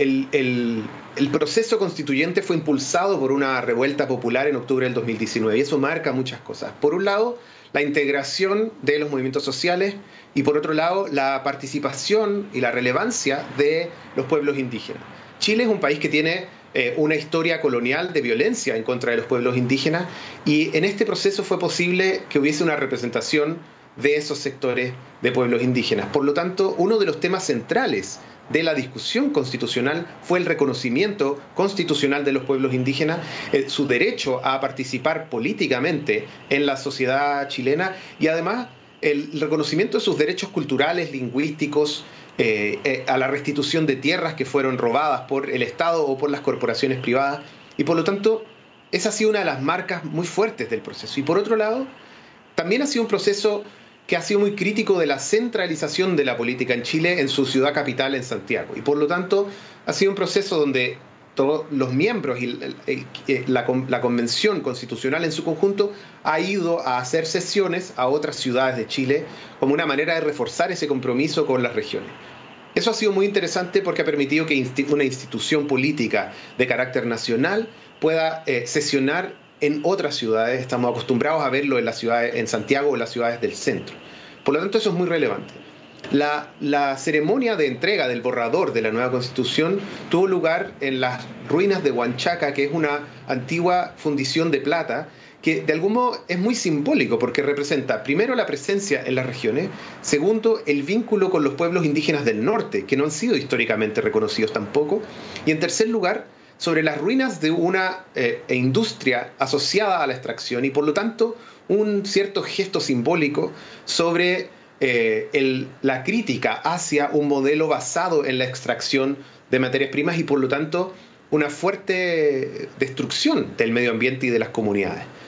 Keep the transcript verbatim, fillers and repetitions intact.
el, el, el proceso constituyente fue impulsado por una revuelta popular en octubre del dos mil diecinueve y eso marca muchas cosas. Por un lado, la integración de los movimientos sociales y por otro lado, la participación y la relevancia de los pueblos indígenas. Chile es un país que tiene eh, una historia colonial de violencia en contra de los pueblos indígenas y en este proceso fue posible que hubiese una representación de esos sectores de pueblos indígenas. Por lo tanto, uno de los temas centrales de la discusión constitucional fue el reconocimiento constitucional de los pueblos indígenas, eh, su derecho a participar políticamente en la sociedad chilena y además el reconocimiento de sus derechos culturales, lingüísticos, eh, eh, a la restitución de tierras que fueron robadas por el Estado o por las corporaciones privadas. Y por lo tanto, esa ha sido una de las marcas muy fuertes del proceso. Y por otro lado, también ha sido un proceso que ha sido muy crítico de la centralización de la política en Chile en su ciudad capital, en Santiago. Y por lo tanto, ha sido un proceso donde todos los miembros y el, el, el, la, la Convención Constitucional en su conjunto ha ido a hacer sesiones a otras ciudades de Chile como una manera de reforzar ese compromiso con las regiones. Eso ha sido muy interesante porque ha permitido que una institución política de carácter nacional pueda eh, sesionar en otras ciudades. Estamos acostumbrados a verlo en las ciudades, en Santiago o en las ciudades del centro. Por lo tanto, eso es muy relevante. La, la ceremonia de entrega del borrador de la nueva Constitución tuvo lugar en las ruinas de Huanchaca, que es una antigua fundición de plata, que de algún modo es muy simbólico porque representa, primero, la presencia en las regiones, segundo, el vínculo con los pueblos indígenas del norte, que no han sido históricamente reconocidos tampoco, y en tercer lugar, sobre las ruinas de una eh, industria asociada a la extracción y por lo tanto un cierto gesto simbólico sobre eh, el, la crítica hacia un modelo basado en la extracción de materias primas y por lo tanto una fuerte destrucción del medio ambiente y de las comunidades.